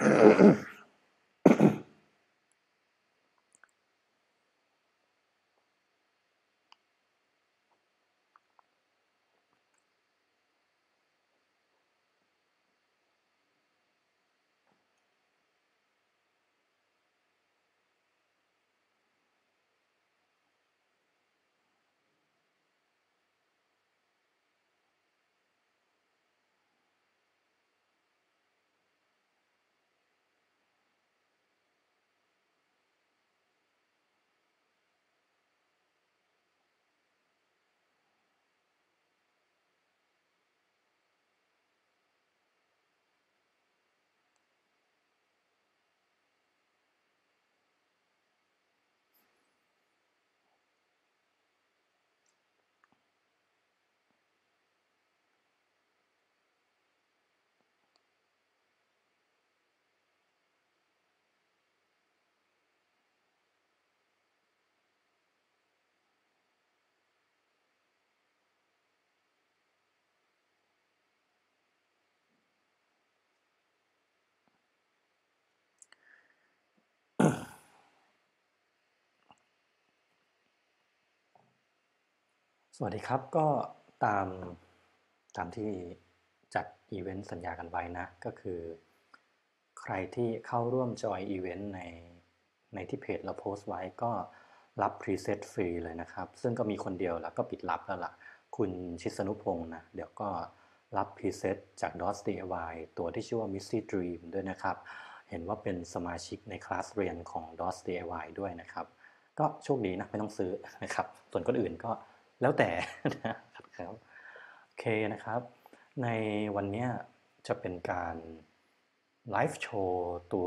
สวัสดีครับก็ตามตามที่จัดอีเวนต์สัญญากันไว้นะก็คือใครที่เข้าร่วมจอยอีเวนต์ในที่เพจเราโพสต์ไว้ก็รับพรีเซตฟรีเลยนะครับซึ่งก็มีคนเดียวแล้วก็ปิดรับแล้วล่ะคุณชิสนุพงศ์นะเดี๋ยวก็รับพรีเซตจาก DOS DIY ตัวที่ชื่อว่า Misty Dream ด้วยนะครับเห็นว่าเป็นสมาชิกในคลาสเรียนของ DOS DIY ด้วยนะครับ ก็โชคดีนะไม่ต้องซื้อนะครับส่วนคนอื่นก็แล้วแต่นะครับโอเคนะครับในวันนี้จะเป็นการไลฟ์โชว์ตัว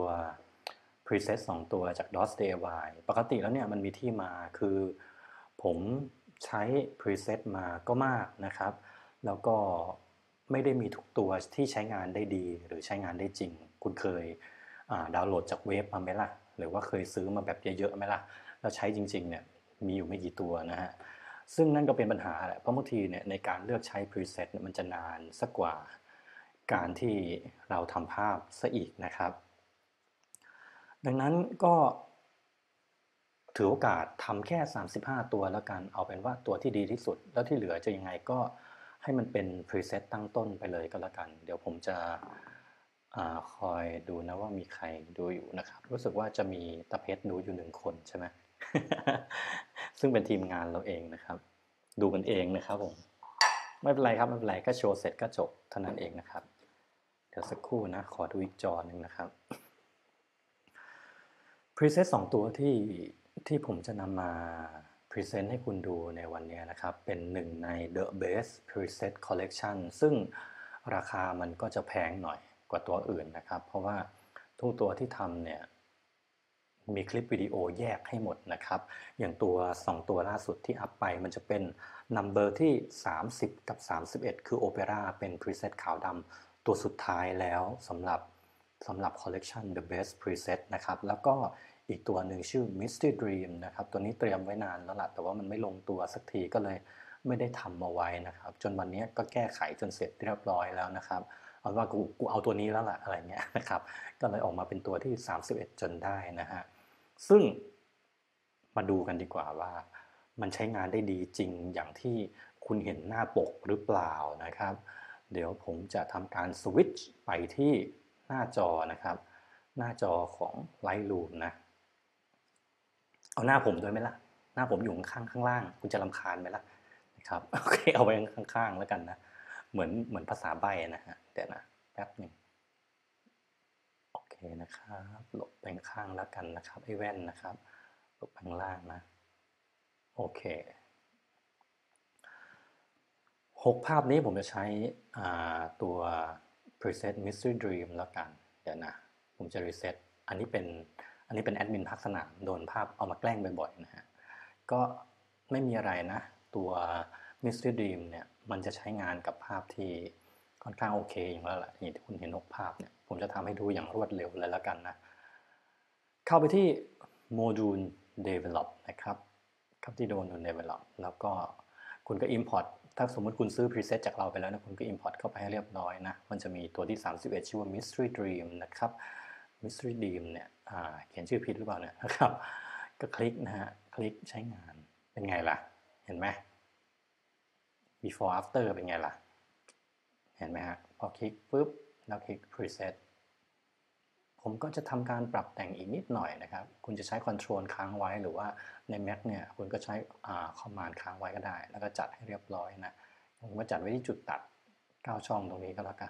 preset 2ตัวจาก DOS DIY ปกติแล้วเนี่ยมันมีที่มาคือผมใช้ preset มาก็มากนะครับแล้วก็ไม่ได้มีทุกตัวที่ใช้งานได้ดีหรือใช้งานได้จริงคุณเคยดาวน์โหลดจากเว็บมาไหมล่ะหรือว่าเคยซื้อมาแบบเยอะๆไหมล่ะแล้วใช้จริงๆเนี่ยมีอยู่ไม่กี่ตัวนะฮะซึ่งนั่นก็เป็นปัญหาแหละเพราะบางทีเนี่ยในการเลือกใช้ preset มันจะนานสักกว่าการที่เราทำภาพซะอีกนะครับดังนั้นก็ถือโอกาสทำแค่35ตัวแล้วกันเอาเป็นว่าตัวที่ดีที่สุดแล้วที่เหลือจะยังไงก็ให้มันเป็น preset ตั้งต้นไปเลยก็แล้วกันเดี๋ยวผมจะคอยดูนะว่ามีใครดูอยู่นะครับรู้สึกว่าจะมีตะเพชรดูอยู่1 คนใช่ไหม ซึ่งเป็นทีมงานเราเองนะครับดูกันเองนะครับผมไม่เป็นไรครับไม่เป็นไรก็โชว์เสร็จก็จบเท่านั้นเองนะครับเดี๋ยวสักครู่นะขอดูอีกจอหนึ่งนะครับ preset 2ตัวที่ผมจะนำมาพรีเซนต์ให้คุณดูในวันนี้นะครับเป็นหนึ่งใน The Best Preset Collection ซึ่งราคามันก็จะแพงหน่อยกว่าตัวอื่นนะครับเพราะว่าทุกตัวที่ทำเนี่ยมีคลิปวิดีโอแยกให้หมดนะครับอย่างตัว2ตัวล่าสุดที่อัพไปมันจะเป็น Number ที่30กับ31คือ Opera เป็น Preset ขาวดำตัวสุดท้ายแล้วสำหรับ Collection The Best Preset นะครับแล้วก็อีกตัวหนึ่งชื่อ Misty Dream นะครับตัวนี้เตรียมไว้นานแล้วล่ะแต่ว่ามันไม่ลงตัวสักทีก็เลยไม่ได้ทำเอาไว้นะครับจนวันนี้ก็แก้ไขจนเสร็จเรียบร้อยแล้วนะครับเอาว่ากูเอาตัวนี้แล้วล่ะอะไรเงี้ยนะครับก็เลยออกมาเป็นตัวที่31จนได้นะฮะซึ่งมาดูกันดีกว่าว่ามันใช้งานได้ดีจริงอย่างที่คุณเห็นหน้าปกหรือเปล่านะครับเดี๋ยวผมจะทำการสวิตช์ไปที่หน้าจอนะครับหน้าจอของ Lightroom นะเอาหน้าผมด้วยไหมล่ะหน้าผมอยู่ข้างล่างคุณจะรำคาญไหมล่ะนะครับโอเคเอาไว้ข้างๆแล้วกันนะเหมือนภาษาใบ้นะฮะเดี๋ยวนะแป๊บหนึ่งโอเคนะครับหลบไปข้างแล้วกันนะครับไอ้แว่นนะครับหลบข้างล่างนะโอเค 6 ภาพนี้ผมจะใช้ตัว preset mystery dream แล้วกันเดี๋ยวนะผมจะ reset อันนี้เป็นอันนี้เป็นแอดมินภาคสนามโดนภาพเอามาแกล้งบ่อยๆนะฮะก็ไม่มีอะไรนะตัว mystery dream เนี่ยมันจะใช้งานกับภาพที่ค่อนข้างโอเคอย่างแล้วแหละนี่ที่คุณเห็น6 ภาพเนี่ยผมจะทำให้ดูอย่างรวดเร็วเลยแล้วกันนะเข้าไปที่ module develop นะครับเข้าที่ module develop แล้วก็คุณก็ import ถ้าสมมติคุณซื้อ preset จากเราไปแล้วนะคุณก็ import เข้าไปให้เรียบร้อยนะมันจะมีตัวที่31ชื่อว่า mystery dream นะครับ Mystery Dream เนี่ยเขียนชื่อผิดหรือเปล่าเนี่ยนะครับก็คลิกนะฮะคลิกใช้งานเป็นไงล่ะเห็นไหม before after เป็นไงล่ะเห็นไหมฮะพอคลิกปุ๊บแล้วคลิก preset ผมก็จะทำการปรับแต่งอีกนิดหน่อยนะครับคุณจะใช้ Control ค้างไว้หรือว่าใน Mac เนี่ยคุณก็ใช้Command ค้างไว้ก็ได้แล้วก็จัดให้เรียบร้อยนะผมก็จัดไว้ที่จุดตัด9ช่องตรงนี้ก็แล้วกัน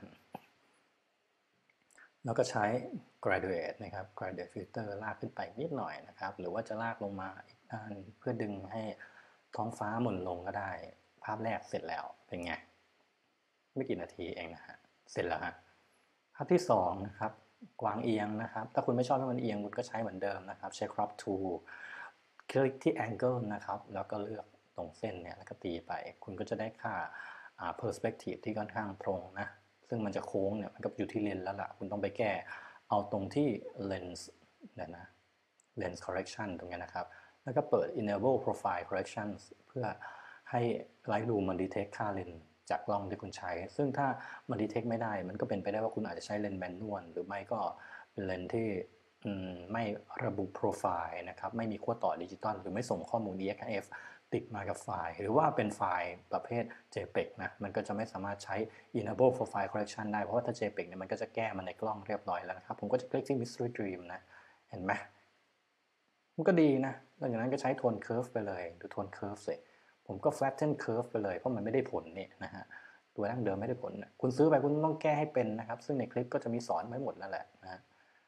แล้วก็ใช้ graduate นะครับ graduate filter ลากขึ้นไปนิดหน่อยนะครับหรือว่าจะลากลงมาอีกด้านเพื่อดึงให้ท้องฟ้าหม่นลงก็ได้ภาพแรกเสร็จแล้วเป็นไงไม่กี่นาทีเองนะฮะเสร็จแล้วฮะภาพที่2นะครับกวางเอียงนะครับถ้าคุณไม่ชอบให้มันเอียงคุณก็ใช้เหมือนเดิมนะครับใช้ crop tool คลิกที่ angle นะครับแล้วก็เลือกตรงเส้นเนี่ยแล้วก็ตีไปคุณก็จะได้ค่าperspective ที่ค่อนข้างตรงนะซึ่งมันจะโค้งเนี่ยมันก็อยู่ที่เลนส์แล้วล่ะคุณต้องไปแก้เอาตรงที่ lens เนี่ยนะ lens correction ตรงนี้นะครับแล้วก็เปิด enable profile corrections เพื่อให้ Lightroom มัน detect ค่าเลนส์จากกล้องที่คุณใช้ซึ่งถ้ามัน detect ไม่ได้มันก็เป็นไปได้ว่าคุณอาจจะใช้เลนส์แมนนวลหรือไม่ก็เป็นเลนส์ที่ไม่ระบุโปรไฟล์นะครับไม่มีขั้วต่อดิจิตอลหรือไม่ส่งข้อมูล EXIF ติดมากับไฟล์หรือว่าเป็นไฟล์ประเภท JPEG นะมันก็จะไม่สามารถใช้ enable profile correction ได้เพราะว่าถ้า JPEG เนี่ยมันก็จะแก้มันในกล้องเรียบร้อยแล้วนะครับผมก็จะคลิกที่ Mystery Dream นะเห็นไหมมันก็ดีนะหลังจากนั้นก็ใช้โทน curve ไปเลยดูโทน curve สิผมก็ flatten curve ไปเลยเพราะมันไม่ได้ผลนี่นะฮะตัวดั้งเดิมไม่ได้ผลคุณซื้อไปคุณต้องแก้ให้เป็นนะครับซึ่งในคลิปก็จะมีสอนไว้หมดแล้วแหละนะ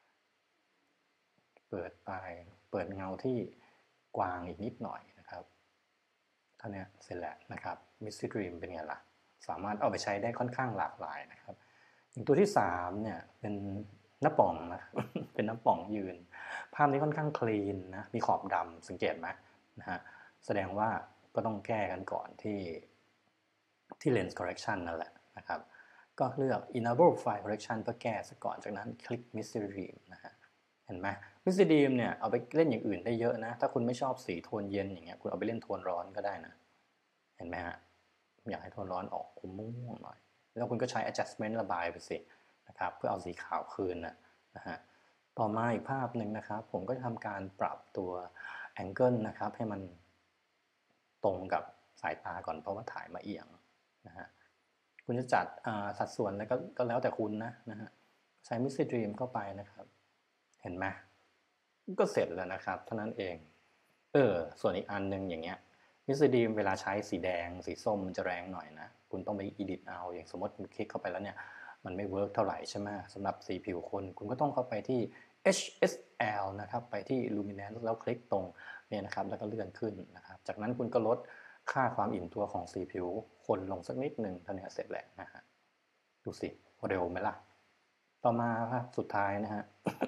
เปิดไปเปิดเงาที่กว้างอีกนิดหน่อยนะครับเท่านี้เสร็จแล้วนะครับ Mystery Dream เป็นไงล่ะสามารถเอาไปใช้ได้ค่อนข้างหลากหลายนะครับอย่างตัวที่3เนี่ยเป็นหน้าป่องนะ เป็นหน้าป่องยืนภาพนี้ค่อนข้างคลีนนะมีขอบดำสังเกตไหมนะฮะแสดงว่าก็ต้องแก้กันก่อนที่ lens correction นั่นแหละนะครับก็เลือก enable file correction เพื่อแก้ซะก่อนจากนั้นคลิก Mystery Dream นะฮะเห็นไหม Mystery Dream เนี่ยเอาไปเล่นอย่างอื่นได้เยอะนะถ้าคุณไม่ชอบสีโทนเย็นอย่างเงี้ยคุณเอาไปเล่นโทนร้อนก็ได้นะเห็นไหมฮะอยากให้โทนร้อนออกอมม่วงหน่อยแล้วคุณก็ใช้ adjustment ระบายไปสินะครับเพื่อเอาสีขาวคืนนะฮะต่อมาอีกภาพหนึ่งนะครับผมก็จะทำการปรับตัว angle นะครับให้มันตรงกับสายตาก่อนเพราะว่าถ่ายมาเอียงนะฮะคุณจะจัดสัดส่วนแล้วก็แล้วแต่คุณนะฮะใช้ Mystery Dream เข้าไปนะครับเห็นไหมก็เสร็จแล้วนะครับเท่านั้นเองส่วนอีกอันนึงอย่างเงี้ย Mystery Dream เวลาใช้สีแดงสีส้มมันจะแรงหน่อยนะคุณต้องไป edit เอาอย่างสมมติคุณคลิกเข้าไปแล้วเนี่ยมันไม่เวิร์กเท่าไหร่ใช่ไหมสำหรับสีผิวคุณก็ต้องเข้าไปที่ HSL นะครับไปที่ Luminance แล้วคลิกตรงเนี่ยนะครับแล้วก็เลื่อนขึ้นนะครับจากนั้นคุณก็ลดค่าความอิ่มตัวของสีผิวคนลงสักนิดหนึ่งเท่านี้เสร็จแล้วนะฮะดูสิเร็วไหมล่ะต่อมาครับสุดท้ายนะฮะ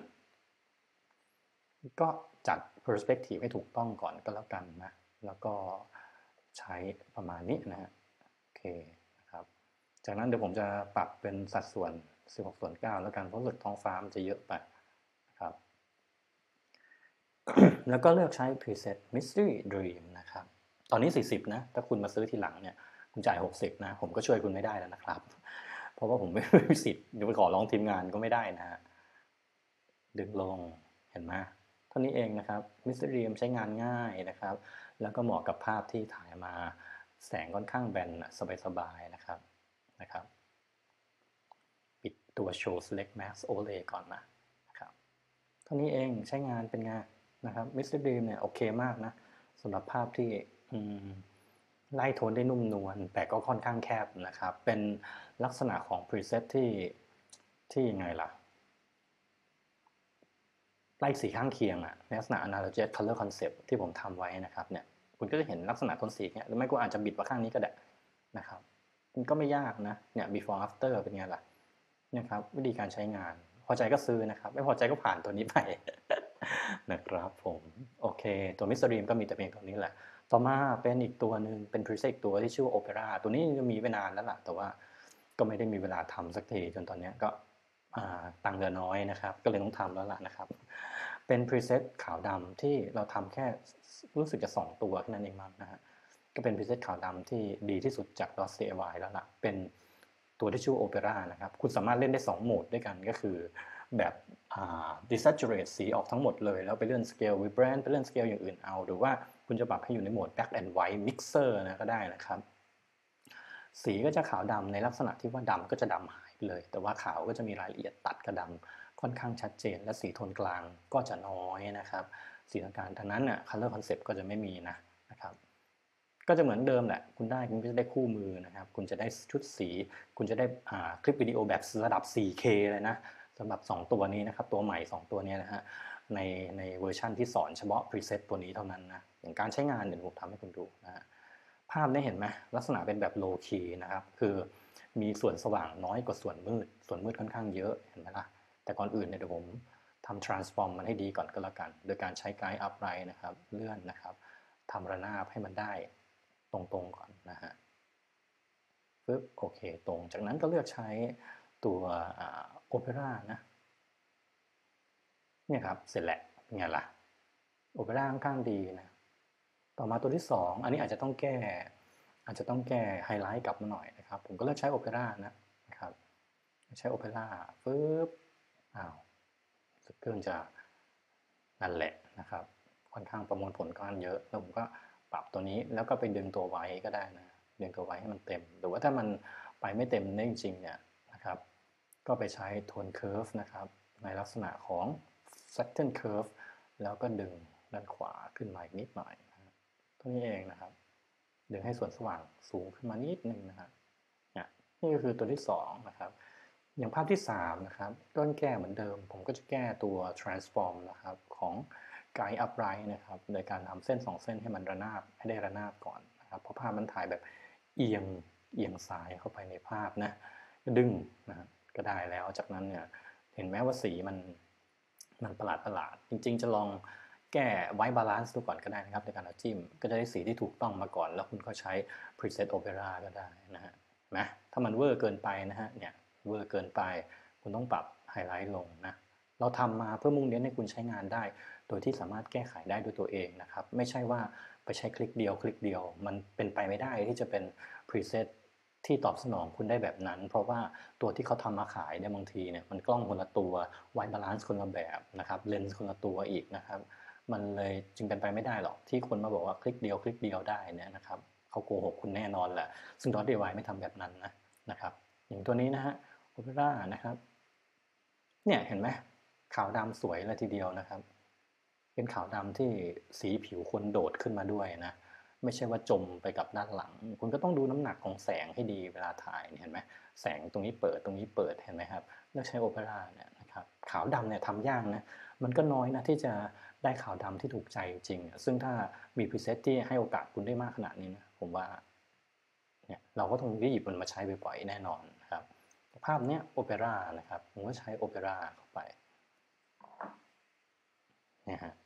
ก็จัด perspective ให้ถูกต้องก่อนก็แล้วกันนะแล้วก็ใช้ประมาณนี้นะฮะโอเคนะครับจากนั้นเดี๋ยวผมจะปรับเป็นสัดส่วน16:9แล้วกันเพราะรู้สึกท้องฟ้ามันจะเยอะไปนะครับ แล้วก็เลือกใช้ preset Mystery Dream นะครับตอนนี้40นะถ้าคุณมาซื้อทีหลังเนี่ยคุณจ่าย60นะผมก็ช่วยคุณไม่ได้แล้วนะครับเพราะว่าผมไม่มีสิทธิ์จะไปขอร้องทีมงานก็ไม่ได้นะฮะดึงลงเห็นไหมเท่านี้เองนะครับ Mystery Dream ใช้งานง่ายนะครับแล้วก็เหมาะกับภาพที่ถ่ายมาแสงค่อนข้างแบนสบายๆนะครับปิดตัว Show Select Mask Overlay ก่อนนะครับเท่านี้เองใช้งานเป็นไงนะครับ Mystery Dream เนี่ยโอเคมากนะสำหรับภาพที่ไล่โทนได้นุ่มนวลแต่ก็ค่อนข้างแคบนะครับเป็นลักษณะของ preset ที่ยังไงล่ะไล่สีข้างเคียงอะในลักษณะ analogous color concept ที่ผมทำไว้นะครับเนี่ยคุณก็จะเห็นลักษณะโทนสีเนี่ยหรือไม่ก็อาจจะบิดมาข้างนี้ก็ได้นะครับมันก็ไม่ยากนะเนี่ย before after เป็นไงล่ะนะครับวิธีการใช้งานพอใจก็ซื้อนะครับไม่พอใจก็ผ่านตัวนี้ไป นะครับผมโอเคตัว Mystery Dream ก็มีแต่เพียงตัวนี้แหละต่อมาเป็นอีกตัวหนึ่งเป็น preset ตัวที่ชื่อว่า Opera ตัวนี้จะมีไว้นานแล้วล่ะแต่ว่าก็ไม่ได้มีเวลาทำสักทีจนตอนนี้ก็ตังค์เหลือน้อยนะครับก็เลยต้องทำแล้วล่ะนะครับเป็น preset ขาวดำที่เราทำแค่รู้สึกจะ2ตัวแค่นั้นเองมั้งนะฮะก็เป็น preset ขาวดำที่ดีที่สุดจาก DotCAY แล้วล่ะเป็นตัวที่ชื่อ Opera นะครับคุณสามารถเล่นได้2โหมดด้วยกันก็คือแบบdesaturate สีออกทั้งหมดเลยแล้วไปเลื่อน scale vibrant ไปเลื่อน scale อย่างอื่นเอาหรือว่าคุณจะปรับให้อยู่ในโหมด black and white mixer นะก็ได้นะครับสีก็จะขาวดำในลักษณะที่ว่าดำก็จะดำหายไปเลยแต่ว่าขาวก็จะมีรายละเอียดตัดกับดำค่อนข้างชัดเจนและสีโทนกลางก็จะน้อยนะครับสีต่างๆดังนั้นน่ะ color concept ก็จะไม่มีนะครับก็จะเหมือนเดิมแหละคุณก็จะได้คู่มือนะครับคุณจะได้ชุดสีคุณจะได้คลิปวิดีโอแบบระดับ 4K เลยนะสำหรับ2ตัวนี้นะครับตัวใหม่2ตัวนี้นะฮะในเวอร์ชันที่สอนเฉพาะ preset ตัวนี้เท่านั้นนะอย่างการใช้งานเดี๋ยวผมทำให้คุณดูนะฮะภาพได้เห็นไหมลักษณะเป็นแบบ low key นะครับคือมีส่วนสว่างน้อยกว่าส่วนมืดค่อนข้างเยอะเห็นไหมล่ะแต่ก่อนอื่นเนี่ยเดี๋ยวผมทำ transform มันให้ดีก่อนก็แล้วกันโดยการใช้ guide upright นะครับเลื่อนนะครับทำระนาบให้มันได้ตรงๆก่อนนะฮะปึ๊บโอเคตรงจากนั้นก็เลือกใช้ตัวOpera นะเนี่ยครับเสร็จแหละไงล่ะ Opera ค่อนข้างดีนะต่อมาตัวที่2อันนี้อาจจะต้องแก้ไฮไลท์กลับมาหน่อยนะครับผมก็เลือกใช้ Opera นะครับใช้ Opera ปึ๊บอ้าวเครื่องจะนั่นแหละนะครับค่อนข้างประมวลผลค่อนข้างเยอะแล้วผมก็ปรับตัวนี้แล้วก็ไปดึงตัวไว้ก็ได้นะดึงตัวไว้ให้มันเต็มหรือว่าถ้ามันไปไม่เต็มได้จริงๆเนี่ยนะครับก็ไปใช้โทนเคอร์ฟนะครับในลักษณะของ flatten curve แล้วก็ดึงด้านขวาขึ้นมาอีกนิดหน่อยเท่านี้เองนะครับดึงให้ส่วนสว่างสูงขึ้นมานิดนึงนะครับนี่ก็คือตัวที่2นะครับอย่างภาพที่3นะครับก็แก้เหมือนเดิมผมก็จะแก้ตัว transform นะครับของ guide upright นะครับโดยการทำเส้น2เส้นให้มันระนาบให้ได้ระนาบก่อนนะครับเพราะภาพมันถ่ายแบบเอียงซ้ายเข้าไปในภาพนะดึงนะก็ได้แล้วจากนั้นเนี่ยเห็นไหมว่าสีมันประหลาดจริงๆจะลองแก้ไว้บาลานซ์ดูก่อนก็ได้นะครับในการเอาจิ้มก็จะได้สีที่ถูกต้องมาก่อนแล้วคุณก็ใช้ preset opera ก็ได้นะฮะนะถ้ามันเวอร์เกินไปนะฮะเนี่ยเวอร์เกินไปคุณต้องปรับไฮไลท์ลงนะเราทำมาเพื่อมุ่งเน้นให้คุณใช้งานได้โดยที่สามารถแก้ไขได้ด้วยตัวเองนะครับไม่ใช่ว่าไปใช้คลิกเดียวมันเป็นไปไม่ได้ที่จะเป็น preset ที่ตอบสนองคุณได้แบบนั้นเพราะว่าตัวที่เขาทำมาขายเนี่ยบางทีเนี่ยมันกล้องคนละตัวไวบาลานซ์คนละแบบนะครับเลนส์คนละตัวอีกนะครับมันเลยจึงเป็นไปไม่ได้หรอกที่คนมาบอกว่าคลิกเดียวได้เนี่ยนะครับเขาโกหกคุณแน่นอนแหละซึ่ง DotDIY ไม่ทำแบบนั้นนะครับอย่างตัวนี้นะฮะ Opera นะครับเนี่ยเห็นไหมขาวดำสวยเลยทีเดียวนะครับเป็นขาวดำที่สีผิวคนโดดขึ้นมาด้วยนะไม่ใช่ว่าจมไปกับด้านหลังคุณก็ต้องดูน้ำหนักของแสงให้ดีเวลาถ่ายเห็นไหมแสงตรงนี้เปิดตรงนี้เปิดเห็นไหมครับเลือกใช้ Opera เนี่ยนะครับขาวดำเนี่ยทำยากนะมันก็น้อยนะที่จะได้ขาวดำที่ถูกใจจริงซึ่งถ้ามีพรีเซตที่ให้โอกาสคุณได้มากขนาดนี้นะผมว่าเนี่ยเราก็ต้องหยิบมันมาใช้บ่อยๆแน่นอนนะครับภาพเนี้ย Opera นะครับผมก็ใช้ Opera เข้าไปเนี่ยฮะ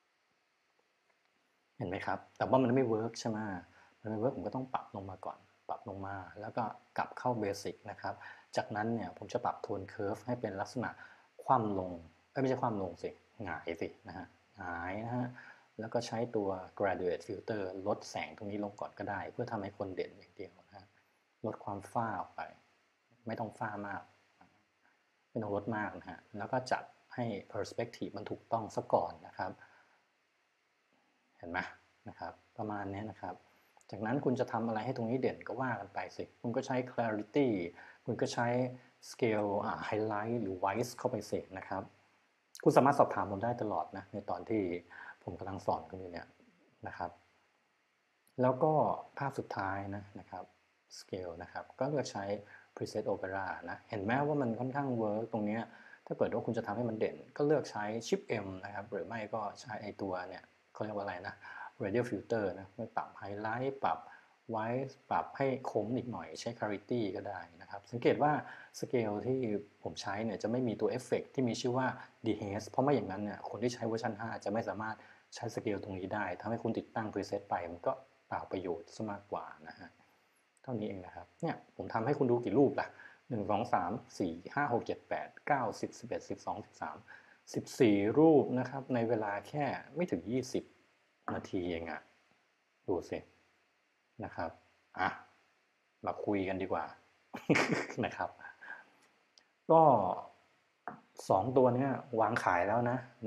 เห็นไหมครับแต่ว่ามันไม่เวิร์กใช่ไหมมันไม่เวิร์กผมก็ต้องปรับลงมาก่อนปรับลงมาแล้วก็กลับเข้าเบสิกนะครับจากนั้นเนี่ยผมจะปรับโทนเคอร์ฟให้เป็นลักษณะคว่ำลงไม่ใช่คว่ำลงสิหงายสินะฮะหงายนะฮะแล้วก็ใช้ตัว graduate filter ลดแสงตรงนี้ลงก่อนก็ได้เพื่อทำให้คนเด่นอย่างเดียวนะฮะลดความฝ้าออกไปไม่ต้องฝ้ามากไม่ต้องลดมากนะฮะแล้วก็จัดให้ perspective มันถูกต้องซะก่อนนะครับ เห็นไหมนะครับประมาณนี้นะครับจากนั้นคุณจะทำอะไรให้ตรงนี้เด่นก็ว่ากันไปสิคุณก็ใช้ clarity คุณก็ใช้ scale highlight หรือ white เข้าไปสินะครับคุณสามารถสอบถามผมได้ตลอดนะในตอนที่ผมกำลังสอนคุณอยู่เนี่ยนะครับแล้วก็ภาพสุดท้ายนะครับ scale นะครับก็เลือกใช้ preset opera นะเห็นไหมว่ามันค่อนข้างเวิร์กตรงนี้ถ้าเกิดว่าคุณจะทำให้มันเด่นก็เลือกใช้ Shift M นะครับหรือไม่ก็ใช้ไอตัวเนี่ยเขาเรียกว่าอะไรนะ radial filter นะไม่ปรับไฮไลท์ปรับไว้ปรับให้คมอีกหน่อยใช้ clarity ก็ได้นะครับสังเกตว่าสเกลที่ผมใช้เนี่ยจะไม่มีตัวเอฟเฟกที่มีชื่อว่า dehaze เพราะไม่อย่างนั้นเนี่ยคนที่ใช้เวอร์ชัน5จะไม่สามารถใช้สเกลตรงนี้ได้ทำให้คุณติดตั้ง preset ไปมันก็เปล่าประโยชน์ซะมากกว่านะฮะเท่านี้เองนะครับเนี่ยผมทำให้คุณดูกี่รูปล่ะ1 2 3 4 5 6 7 8 9 10 11 12 13 14รูปนะครับในเวลาแค่ไม่ถึง20นาทีเองอะดูสินะครับอ่ะมาคุยกันดีกว่านะครับก็ 2ตัวเนี้ยวางขายแล้วนะใน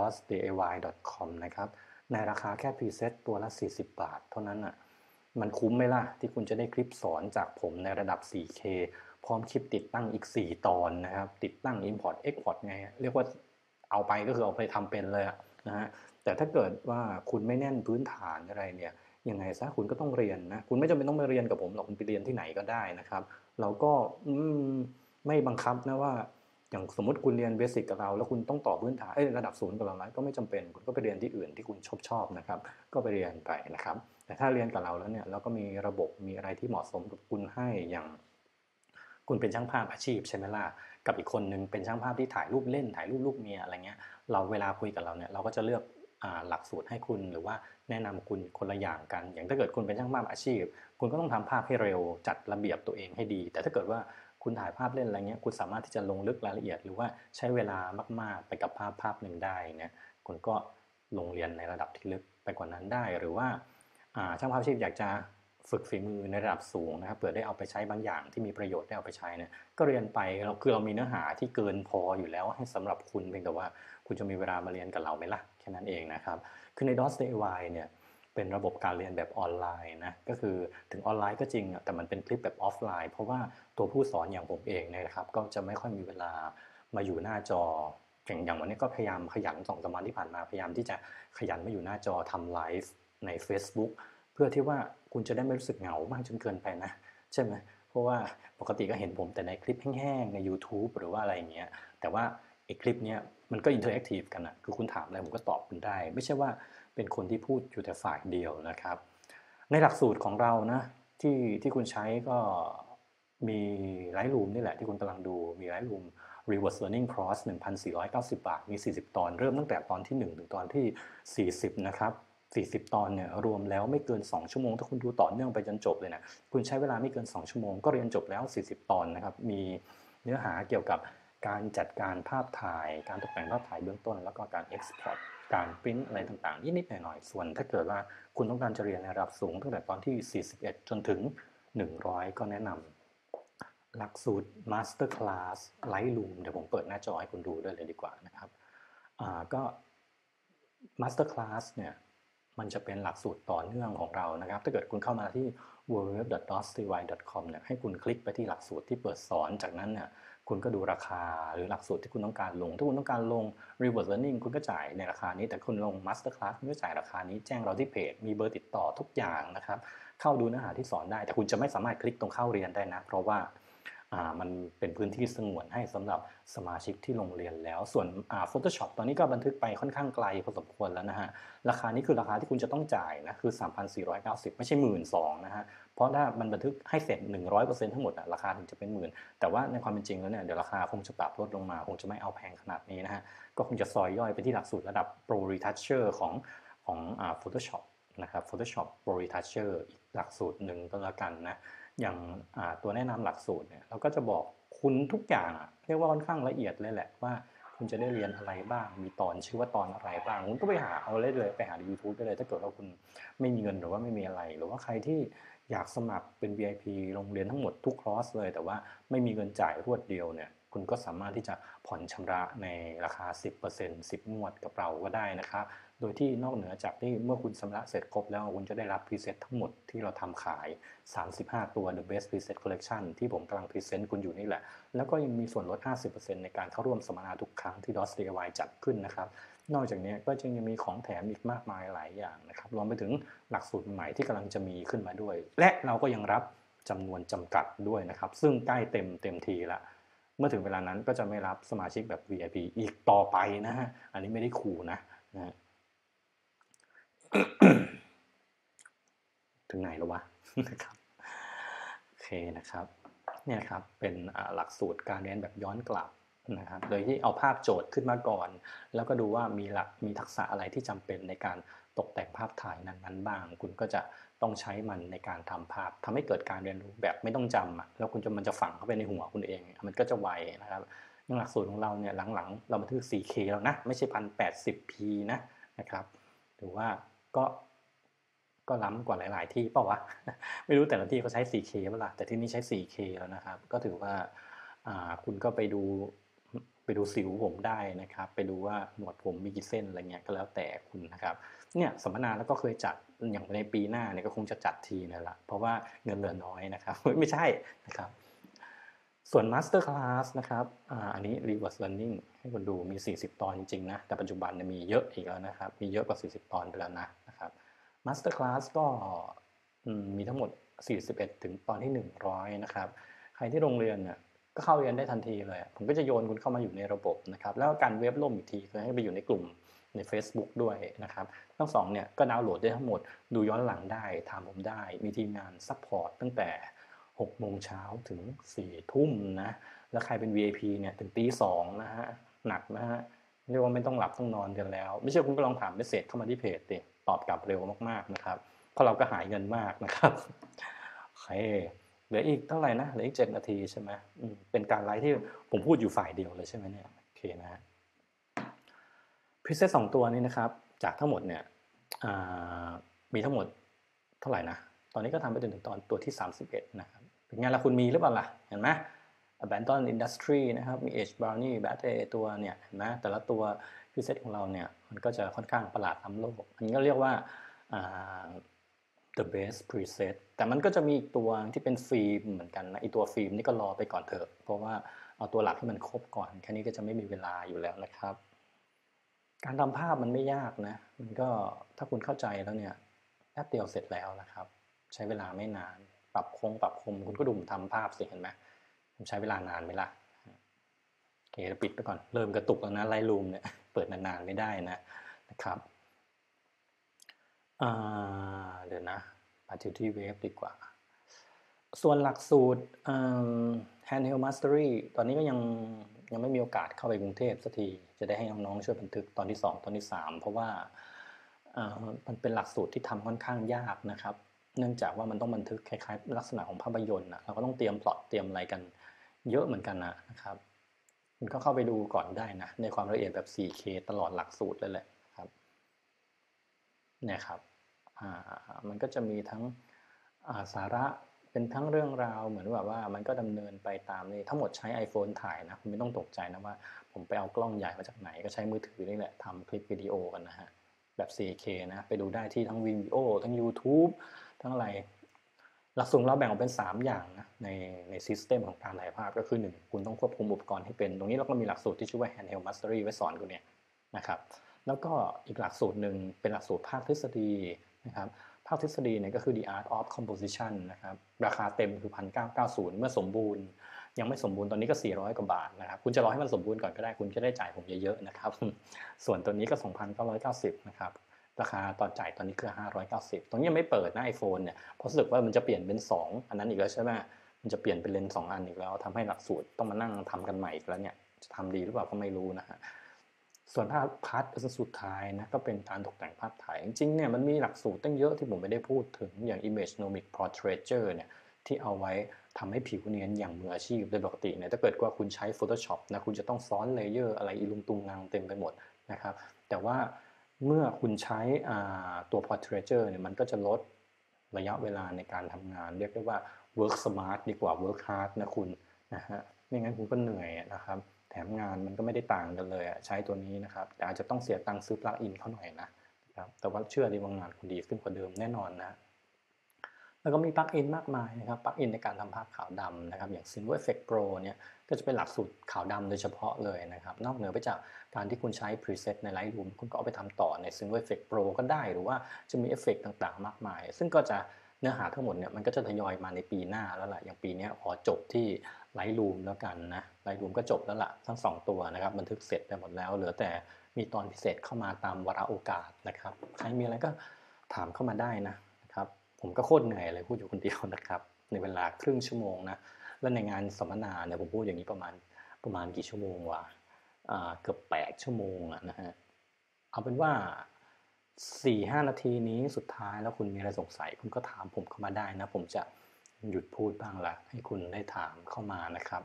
dosdiy.com นะครับในราคาแค่พรีเซตตัวละ40 บาทเท่านั้นอ่ะมันคุ้มไหมล่ะที่คุณจะได้คลิปสอนจากผมในระดับ 4K พร้อมคลิปติดตั้งอีก4ตอนนะครับติดตั้ง Import Export ไงเรียกว่าเอาไปก็คือเอาไปทำเป็นเลยนะฮะแต่ถ้าเกิดว่าคุณไม่แน่นพื้นฐานอะไรเนี่ยยังไงซะคุณก็ต้องเรียนนะคุณไม่จำเป็นต้องไปเรียนกับผมหรอกคุณไปเรียนที่ไหนก็ได้นะครับเราก็ไม่บังคับนะว่าอย่างสมมติคุณเรียนเบสิกกับเราแล้วคุณต้องต่อพื้นฐานระดับศูนย์กับเราแล้วก็ไม่จำเป็นคุณก็ไปเรียนที่อื่นที่คุณชอบนะครับก็ไปเรียนไปนะครับแต่ถ้าเรียนกับเราแล้วเนี่ยเราก็มีระบบมีอะไรที่เหมาะสมกับคุณให้อย่างคุณเป็นช่างภาพอาชีพใช่ไหมล่ะกับอีกคนนึงเป็นช่างภาพที่ถ่ายรูปเล่นถ่ายรูปลูกเมียอะไรเงี้ยเราเวลาคุยกับเราเนี่ยเราก็จะเลือกหลักสูตรให้คุณหรือว่าแนะนำคุณคนละอย่างกันอย่างถ้าเกิดคุณเป็นช่างภาพอาชีพคุณก็ต้องทำภาพให้เร็วจัดระเบียบตัวเองให้ดีแต่ถ้าเกิดว่าคุณถ่ายภาพเล่นอะไรเงี้ยคุณสามารถที่จะลงลึกรายละเอียดหรือว่าใช้เวลามากๆไปกับภาพหนึ่งได้เนี่ยคุณก็ลงเรียนในระดับที่ลึกไปกว่านั้นได้หรือว่าช่างภาพอาชีพอยากจะฝึกฝีมือในระดับสูงนะครับเผื่อได้เอาไปใช้บางอย่างที่มีประโยชน์ได้เอาไปใช้เนี่ยก็เรียนไปเรามีเนื้อหาที่เกินพออยู่แล้วให้สำหรับคุณเพียงแต่ว่าคุณจะมีเวลามาเรียนกับเราไหมล่ะแค่นั้นเองนะครับคือใน DOS.DIY เนี่ยเป็นระบบการเรียนแบบออนไลน์นะก็คือถึงออนไลน์ก็จริงแต่มันเป็นคลิปแบบออฟไลน์เพราะว่าตัวผู้สอนอย่างผมเองเนี่ยนะครับก็จะไม่ค่อยมีเวลามาอยู่หน้าจออย่างวันนี้ก็พยายามขยัน2-3 วันที่ผ่านมาพยายามที่จะขยันมาอยู่หน้าจอทำไลฟ์ใน Facebook เพื่อที่ว่าคุณจะได้ไม่รู้สึกเหงามากจนเกินไปนะใช่ไหมเพราะว่าปกติก็เห็นผมแต่ในคลิปแห้งๆใน YouTube หรือว่าอะไรอย่างเงี้ยแต่ว่าไอ้คลิปเนี้ยมันก็อินเทอร์แอคทีฟกันนะคือคุณถามอะไรผมก็ตอบคุณได้ไม่ใช่ว่าเป็นคนที่พูดอยู่แต่ฝ่ายเดียวนะครับในหลักสูตรของเรานะที่คุณใช้ก็มี Lightroom นี่แหละที่คุณกำลังดูมี Lightroom Reverse Learning Course 1,490 บาทมี40 ตอนเริ่มตั้งแต่ตอนที่1ถึงตอนที่40นะครับ40 ตอนเนี่ยรวมแล้วไม่เกิน2 ชั่วโมงถ้าคุณดูต่อเนื่องไปจนจบเลยนะคุณใช้เวลาไม่เกิน2 ชั่วโมงก็เรียนจบแล้ว40 ตอนนะครับมีเนื้อหาเกี่ยวกับการจัดการภาพถ่ายการตกแต่งภาพถ่ายเบื้องต้นแล้วก็การ Export การปริ้นอะไรต่างๆนิดๆหน่อยๆส่วนถ้าเกิดว่าคุณต้องการจะเรียนในระดับสูงตั้งแต่ตอนที่41จนถึง100ก็แนะนำหลักสูตร Master Class Lightroom เดี๋ยวผมเปิดหน้าจอให้คุณดูด้วยเลยดีกว่านะครับก็ Master Class เนี่ยมันจะเป็นหลักสูตรต่อเนื่องของเรานะครับถ้าเกิดคุณเข้ามาที่ www.dosty.com เนี่ยให้คุณคลิกไปที่หลักสูตรที่เปิดสอนจากนั้นเนี่ยคุณก็ดูราคาหรือหลักสูตรที่คุณต้องการลงถ้าคุณต้องการลง Reverse Learning คุณก็จ่ายในราคานี้แต่คุณลง Master Class คุณก็จ่ายราคานี้แจ้งเราที่เพจมีเบอร์ติดต่อทุกอย่างนะครับเข้าดูเนื้อหาที่สอนได้แต่คุณจะไม่สามารถคลิกตรงเข้าเรียนได้นะเพราะว่ามันเป็นพื้นที่สงวนให้สำหรับสมาชิกที่ลงเรียนแล้วส่วนPhotoshop ตอนนี้ก็บันทึกไปค่อนข้างไกลพอสมควรแล้วนะฮะราคานี้คือราคาที่คุณจะต้องจ่ายนะคือ 3,490 ไม่ใช่ 12,000 นะฮะเพราะถ้ามันบันทึกให้เสร็จ 100% ทั้งหมดราคาถึงจะเป็นหมื่นแต่ว่าในความเป็นจริงแล้วเนี่ยเดี๋ยวราคาคงจะปรับลดลงมาคงจะไม่เอาแพงขนาดนี้นะฮะก็คงจะซอยย่อยไปที่หลักสูตรระดับ Pro Retoucher ของPhotoshop นะครับ Photoshop Pro Retoucher อีกหลักสูตรหนึ่งก็แล้วกันนะอย่างตัวแนะนำหลักสูตรเนี่ยเราก็จะบอกคุณทุกอย่างเรียกว่าค่อนข้างละเอียดเลยแหละว่าคุณจะได้เรียนอะไรบ้างมีตอนชื่อว่าตอนอะไรบ้างคุณก็ไปหาเอาเลยไปหาใน YouTube ได้เลยถ้าเกิดว่าคุณไม่มีเงินหรือว่าไม่มีอะไรหรือว่าใครที่อยากสมัครเป็น VIP โรงเรียนทั้งหมดทุกคอร์สเลยแต่ว่าไม่มีเงินจ่ายรวดเดียวเนี่ยคุณก็สามารถที่จะผ่อนชำระในราคา 10% 10 งวดกับเราก็ได้นะครับโดยที่นอกเหนือจากที่เมื่อคุณชำระเสร็จครบแล้วคุณจะได้รับพรีเซตทั้งหมดที่เราทำขาย35 ตัว The Best Preset Collection ที่ผมกำลังพรีเซนต์คุณอยู่นี่แหละแล้วก็ยังมีส่วนลด 50% ในการเข้าร่วมสัมมนาทุกครั้งที่ DOS DIY จัดขึ้นนะครับนอกจากนี้ก็ยังมีของแถมอีกมากมายหลายอย่างนะครับรวมไปถึงหลักสูตรใหม่ที่กำลังจะมีขึ้นมาด้วยและเราก็ยังรับจำนวนจำกัดด้วยนะครับซึ่งใกล้เต็มทีละเมื่อถึงเวลานั้นก็จะไม่รับสมาชิกแบบ VIP อีกต่อไปนะฮะอันนี้ไม่ได้ขู่นะถึงไหนแล้ววะ นะครับโอเคนะครับเนี่ยครับเป็นหลักสูตรการเรียนแบบย้อนกลับนะครับโดยที่เอาภาพโจทย์ขึ้นมาก่อนแล้วก็ดูว่ามีทักษะอะไรที่จำเป็นในการตกแต่งภาพถ่ายนั้นๆบ้างคุณก็จะต้องใช้มันในการทำภาพทำให้เกิดการเรียนรู้แบบไม่ต้องจำแล้วมันจะฝังเข้าไปในหัวคุณเองมันก็จะไวนะครับหลักสูตรของเราเนี่ยหลังๆเราบันทึก 4K แล้วนะไม่ใช่ 1080p นะครับถือว่าก็ล้ำกว่าหลายๆที่เปล่าวะ ไม่รู้แต่ละที่เขาใช้ 4K เปล่าล่ะแต่ที่นี่ใช้ 4K แล้วนะครับก็ถือว่าคุณก็ไปดูดูสิวผมได้นะครับไปดูว่าหนวดผมมีกี่เส้นอะไรเงี้ยก็แล้วแต่คุณนะครับเนี่ยสัมมนาแล้วก็เคยจัดอย่างในปีหน้าเนี่ยก็คงจะจัดทีนั่นแหละเพราะว่าเงินเหลือน้อยนะครับไม่ใช่นะครับส่วน Master Class นะครับอันนี้ Reverse Learning ให้คุณดูมี40ตอนจริงๆนะแต่ปัจจุบันมีเยอะอีกแล้วนะครับมีเยอะกว่า40ตอนไปแล้วนะครับ Master Class ก็มีทั้งหมด41ถึงตอนที่100นะครับใครที่โรงเรียนเนี่ยก็เข้าเรียนได้ทันทีเลยผมก็จะโยนคุณเข้ามาอยู่ในระบบนะครับแล้วการเว็บล่มอีกทีคือให้ไปอยู่ในกลุ่มใน Facebook ด้วยนะครับทั้งสองเนี่ยก็ดาวน์โหลดได้ทั้งหมดดูย้อนหลังได้ถามผมได้มีทีมงานซัพพอร์ตตั้งแต่6โมงเช้าถึง4ทุ่มนะแล้วใครเป็น VIP เนี่ยถึงตี2นะฮะหนักนะฮะเรียกว่าไม่ต้องหลับต้องนอนกันแล้วไม่เชื่อคุณก็ลองถามเมสเสจเข้ามาที่เพจดิตอบกลับเร็วมากๆนะครับเพราะเราก็หายเงินมากนะครับโอเคเหลืออีกเท่าไหร่นะเหลืออีก7นาทีใช่ไหมเป็นการไลฟ์ที่ผมพูดอยู่ฝ่ายเดียวเลยใช่ไหมเนี่ยโอเคนะฮะพรีเซต2ตัวนี้นะครับจากทั้งหมดเนี่ยมีทั้งหมดเท่าไหร่นะตอนนี้ก็ทำไปจนถึงตอนตัวที่31นะครับเป็นไงล่ะคุณมีหรือเปล่าล่ะเห็นไหม Abandon Industry นะครับมี Edge Brownie Bad A ตัวเนี่ยเห็นไหมแต่ละตัวพรีเซตของเราเนี่ยมันก็จะค่อนข้างประหลาดล้ำโลกอันนี้ก็เรียกว่าthe best preset แต่มันก็จะมีอีกตัวที่เป็นฟิล์มเหมือนกันนะไอตัวฟิล์มนี่ก็รอไปก่อนเถอะเพราะว่าเอาตัวหลักที่มันครบก่อนแค่นี้ก็จะไม่มีเวลาอยู่แล้วนะครับการทำภาพมันไม่ยากนะมันก็ถ้าคุณเข้าใจแล้วเนี่ยแป๊บเดียวเสร็จแล้วนะครับใช้เวลาไม่นานปรับคมคุณก็ดูผมทำภาพสิเห็นไหมผมใช้เวลานานไหมล่ะโอเคปิดไปก่อนเริ่มกระตุกแล้วนะไลท์รูมเนี่ยเปิดนานๆไม่ได้นะครับเดี๋ยวนะมาที่เว็บดีกว่าส่วนหลักสูตรHandheld Mastery ตอนนี้ก็ยังไม่มีโอกาสเข้าไปกรุงเทพสักทีจะได้ให้น้องๆช่วยบันทึกตอนที่2ตอนที่3เพราะว่ามันเป็นหลักสูตรที่ทำค่อนข้างยากนะครับเนื่องจากว่ามันต้องบันทึกคล้ายๆลักษณะของภาพยนตร์เราก็ต้องเตรียมพล็อตเตรียมอะไรกันเยอะเหมือนกันนะครับคุณก็เข้าไปดูก่อนได้นะในความละเอียดแบบ 4K ตลอดหลักสูตรเลยแหละครับเนี่ยครับมันก็จะมีทั้งสาระเป็นทั้งเรื่องราวเหมือนแบบว่ามันก็ดำเนินไปตามนี้ทั้งหมดใช้ iPhone ถ่ายนะคุณไม่ต้องตกใจนะว่าผมไปเอากล้องใหญ่มาจากไหนก็ใช้มือถือนี่แหละทำคลิปวิดีโอกันนะฮะแบบ 4K นะไปดูได้ที่ทั้ง Vimeo ทั้ง YouTube ทั้งอะไรหลักสูตรเราแบ่งออกเป็น3อย่างนะในซิสเต็มของการถ่ายภาพก็คือ1คุณต้องควบคุมอุปกรณ์ให้เป็นตรงนี้เราก็มีหลักสูตรที่ชื่อว่า Handheld Mastery ไว้สอนคุณเนี่ยนะครับแล้วก็อีกหลักสูตรหนึ่งเป็นหลักสูตรภาคทฤษฎีนะครับภาคทฤษฎีเนี่ยก็คือ The Art of Composition นะครับราคาเต็มคือ 1,990 เมื่อสมบูรณ์ยังไม่สมบูรณ์ตอนนี้ก็400กว่าบาทนะครับคุณจะรอให้มันสมบูรณ์ก่อนก็ได้คุณจะได้จ่ายผมเยอะๆนะครับส่วนตัวนี้ก็ 2,990 นะครับราคาตอนจ่ายตอนนี้คือ590ตรงนี้ยังไม่เปิดนะ iPhone เนี่ยเพราะรู้สึกว่ามันจะเปลี่ยนเป็น2อันนั้นอีกแล้วใช่ไหมมันจะเปลี่ยนเป็นเลนส์2อันอีกแล้วทำให้หลักสูตรต้องมานั่งทำกันใหม่อีกแล้วเนี่ยจะทำดีหรือเปล่าก็ไม่รู้นะฮะส่วนภาพสุดท้ายนะก็เป็นการตกแต่งภาพถ่ายจริงๆเนี่ยมันมีหลักสูตรตั้งเยอะที่ผมไม่ได้พูดถึงอย่าง Imagenomic Portraiture เนี่ยที่เอาไว้ทำให้ผิวเนียนอย่างมืออาชีพโดยปกติเนี่ยถ้าเกิดว่าคุณใช้ Photoshop นะคุณจะต้องซ้อนเลเยอร์อะไรอีลุงตุงนางเต็มไปหมดนะครับแต่ว่าเมื่อคุณใช้ตัว Portraiture เนี่ยมันก็จะลดระยะเวลาในการทำงานเรียกได้ว่า work smart ดีกว่า work hard นะคุณนะฮะไม่งั้นคุณก็เหนื่อยนะครับแถมงานมันก็ไม่ได้ต่างกันเลยใช้ตัวนี้นะครับแต่อาจจะต้องเสียตังค์ซื้อปลั๊กอินเขาหน่อยนะครับแต่ว่าเชื่อดีว่างานคุณดีขึ้นกว่าเดิมแน่นอนนะแล้วก็มีปลั๊กอินมากมายนะครับปลั๊กอินในการทำภาพขาวดำนะครับอย่าง Cinema Effect Pro เนี่ยก็จะเป็นหลักสูตรขาวดำโดยเฉพาะเลยนะครับนอกเหนือไปจากการที่คุณใช้ preset ใน Lightroom คุณก็เอาไปทำต่อใน Cinema Effect Pro ก็ได้หรือว่าจะมีเอฟเฟกต์ต่างๆมากมายซึ่งก็จะเนื้อหาทั้งหมดเนี่ยมันก็จะทยอยมาในปีหน้าแล้วล่ะอย่างปีนี้ขอจบที่ Lightroom แล้วกันนะ Lightroom ก็จบแล้วล่ะทั้ง2ตัวนะครับบันทึกเสร็จไปหมดแล้วเหลือแต่มีตอนพิเศษเข้ามาตามวาระโอกาสนะครับใครมีอะไรก็ถามเข้ามาได้นะครับผมก็โคตรเหนื่อยเลยพูดอยู่คนเดียวนะครับในเวลาครึ่งชั่วโมงนะแล้วในงานสัมมนาเนี่ยผมพูดอย่างนี้ประมาณกี่ชั่วโมงวะเกือบ8ชั่วโมงนะฮะเอาเป็นว่า4-5นาทีนี้สุดท้ายแล้วคุณมีอะไรสงสัยคุณก็ถามผมเข้ามาได้นะผมจะหยุดพูดบ้างละให้คุณได้ถามเข้ามานะครับ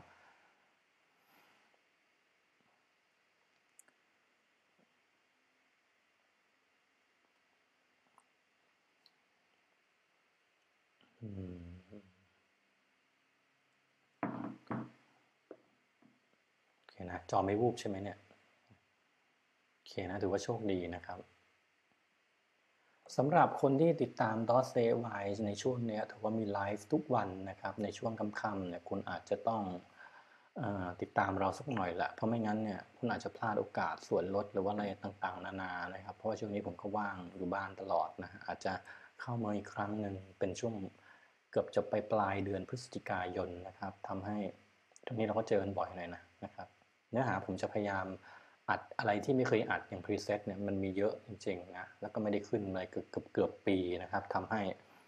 โอเคนะจอไม่วูบใช่ไหมเนี่ยโอเคนะถือว่าโชคดีนะครับสำหรับคนที่ติดตาม Dot Stay Wise ในช่วงนี้ถือว่ามีไลฟ์ทุกวันนะครับในช่วงค่ำๆเนี่ยคุณอาจจะต้องติดตามเราสักหน่อยแหละเพราะไม่งั้นเนี่ยคุณอาจจะพลาดโอกาสส่วนลดหรือว่าอะไรต่างๆนานานะครับเพราะว่าช่วงนี้ผมก็ว่างอยู่บ้านตลอดนะอาจจะเข้ามาอีกครั้งหนึ่งเป็นช่วงเกือบจะไปปลายเดือนพฤศจิกายนนะครับทำให้ช่วงนี้เราก็เจอกันบ่อยหน่อยนะครับเนื้อหาผมจะพยายามอัดอะไรที่ไม่เคยอัดอย่างพรีเซตเนี่ยมันมีเยอะจริงๆนะแล้วก็ไม่ได้ขึ้นเลยเกือบปีนะครับทำให้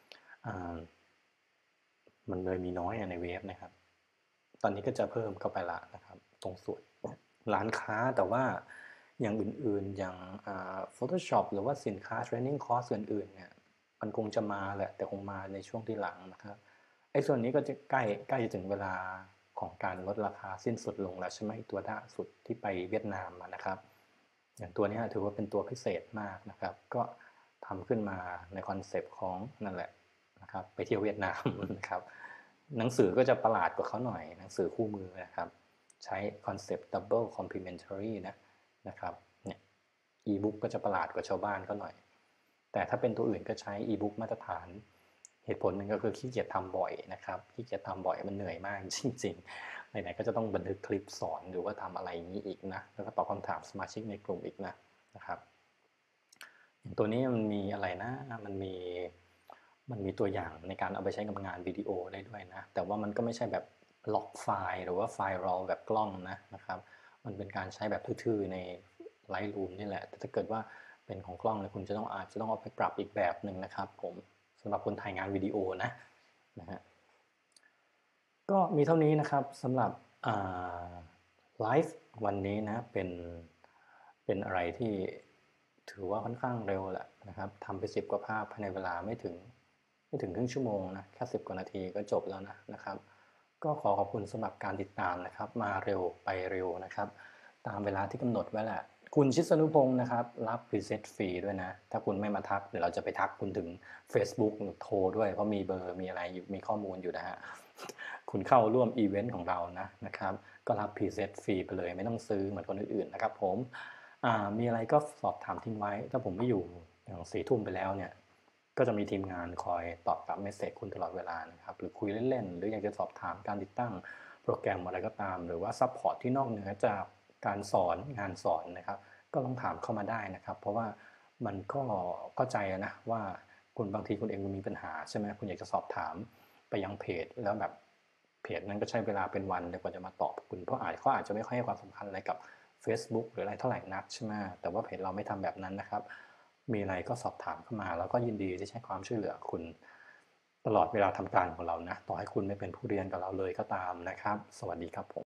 มันเลยมีน้อยในเว็บนะครับ ตอนนี้ก็จะเพิ่มเข้าไปละนะครับตรงส่วนร้านค้าแต่ว่าอย่างอื่นๆอย่างPhotoshop หรือว่าสินค้า Training Course อื่นๆเนี่ยมันคงจะมาแหละแต่คงมาในช่วงที่หลังนะครับไอ้ส่วนนี้ก็จะใกล้จะถึงเวลาของการลดราคาสิ้นสุดลงแล้วใช่ไหมตัวล่าสุดที่ไปเวียดนามนะครับอย่างตัวนี้ถือว่าเป็นตัวพิเศษมากนะครับก็ทำขึ้นมาในคอนเซปต์ของนั่นแหละนะครับไปเที่ยวเวียดนามนะครับ หนังสือก็จะประหลาดกว่าเขาหน่อยหนังสือคู่มือนะครับใช้คอนเซปต์ double complementary นะครับเนี่ยอีบุ๊กก็จะประหลาดกว่าชาวบ้านก็หน่อยแต่ถ้าเป็นตัวอื่นก็ใช้อีบุ๊กมาตรฐานเหตุผลหนึ่งก็คือขี้เกียจทำบ่อยนะครับขี้เกียจทำบ่อยมันเหนื่อยมากจริงๆไหนๆก็จะต้องบันทึกคลิปสอนหรือว่าทำอะไรอย่างนี้อีกนะแล้วก็ตอบคำถามสมาชิกในกลุ่มอีกนะครับอย่างตัวนี้มันมีอะไรนะมันมีตัวอย่างในการเอาไปใช้กับงานวิดีโอได้ด้วยนะแต่ว่ามันก็ไม่ใช่แบบล็อกไฟล์หรือว่าไฟล์ RAW แบบกล้องนะครับมันเป็นการใช้แบบทื่อๆใน Lightroom นี่แหละแต่ถ้าเกิดว่าเป็นของกล้องเนี่ยคุณอาจจะต้องเอาไปปรับอีกแบบหนึ่งนะครับผมสำหรับคนถ่ายงานวิดีโอนะฮะก็มีเท่านี้นะครับสำหรับไลฟ์วันนี้นะเป็นอะไรที่ถือว่าค่อนข้างเร็วแหละนะครับทำไป10 กว่าภาพภายในเวลาไม่ถึงครึ่งชั่วโมงนะแค่10 กว่านาทีก็จบแล้วนะครับก็ขอบคุณสำหรับการติดตามนะครับมาเร็วไปเร็วนะครับตามเวลาที่กำหนดไว้แหละคุณชิสนุพงศ์นะครับรับพรีเซตฟรีด้วยนะถ้าคุณไม่มาทักเดี๋ยวเราจะไปทักคุณถึง Facebook หรือโทรด้วยเพราะมีเบอร์มีอะไรอยู่มีข้อมูลอยู่นะฮะคุณเข้าร่วมอีเวนต์ของเรานะครับก็รับพรีเซตฟรีไปเลยไม่ต้องซื้อเหมือนคนอื่นๆนะครับผมมีอะไรก็สอบถามทิ้งไว้ถ้าผมไม่อยู่อย่าง4 ทุ่มไปแล้วเนี่ยก็จะมีทีมงานคอยตอบรับเมสเสจคุณตลอดเวลานะครับหรือคุยเล่นๆหรืออยากจะสอบถามการติดตั้งโปรแกรมอะไรก็ตามหรือว่าซัพพอร์ตที่นอกเหนือจากการสอนงานสอนนะครับก็ลองถามเข้ามาได้นะครับเพราะว่ามันก็เข้าใจนะว่าคุณบางทีคุณเองคุณมีปัญหาใช่ไหมคุณอยากจะสอบถามไปยังเพจแล้วแบบเพจนั้นก็ใช้เวลาเป็นวันกว่าจะมาตอบคุณเพราะเขาอาจจะไม่ค่อยให้ความสำคัญอะไรกับ Facebook หรืออะไรเท่าไหร่นักใช่ไหมแต่ว่าเพจเราไม่ทำแบบนั้นนะครับมีอะไรก็สอบถามเข้ามาแล้วก็ยินดีที่ให้ความช่วยเหลือคุณตลอดเวลาทำการของเรานะต่อให้คุณไม่เป็นผู้เรียนกับเราเลยก็ตามนะครับสวัสดีครับผม